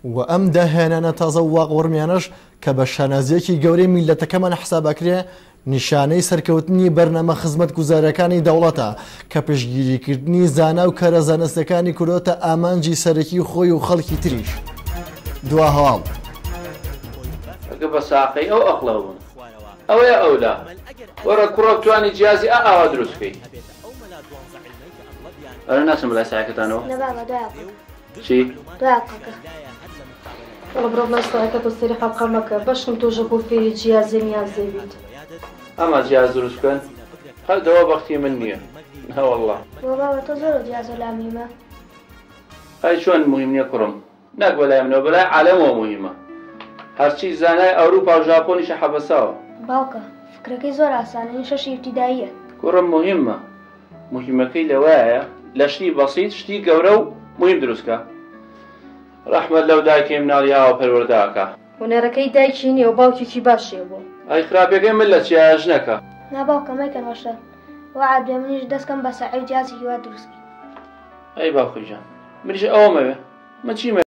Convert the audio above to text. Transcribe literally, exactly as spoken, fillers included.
و ئەم داهێنانە تازە واقوڕمیانەش کە بە شانازیەکی گەورەی میلەتەکەمان حسابەکرێ نیشانەی سەرکەوتنی بەرنامە خزمەت گوزارەکانی دەوڵەتە کە پشتگیریکردنی زانا و کارە زانستەکانی کورۆتە ئامانجی سەرەکی خۆی و خەڵکی تریش. دوا هەواڵ ئەگە بە ساقەی ئەو ئەقڵە بوون ئەوەیە ئەولا وەرە کوڕە توانی جیازی ئا ئاوا دروستکەی. ئەرە ناچم بەلای سایەکەتانەوە چی؟ والله برافو الله يسترك تصيري حلقة مكة باش كنتو جابوا في جيازي ميازي بيت. أما جهاز دروس كان هل دوا بختي من نية ها والله بابا تزور جهاز العميمة هاي شون مهم نية كرم ناك ولا يمنو بلا عالم ومهمة هرشي زاناي أوروبا وجابوني شحبساو باوكا فكرك زور عسانة نشاشي ابتدائية كرم مهمة مهمة كي لوايا لشتي بسيط شتي قورو مهم دروسكا رحمة لو دايكي من عليها وبرورداكا ونركي دايكيني وباوكي كي باشي ابو هاي خرابي كي ملت يا جنكا نا باوكا ما كان وشر وعد بيمنيش داس كان بس عيد جازي يواد دروسكي اي باوكي جان مريش اوه ما ما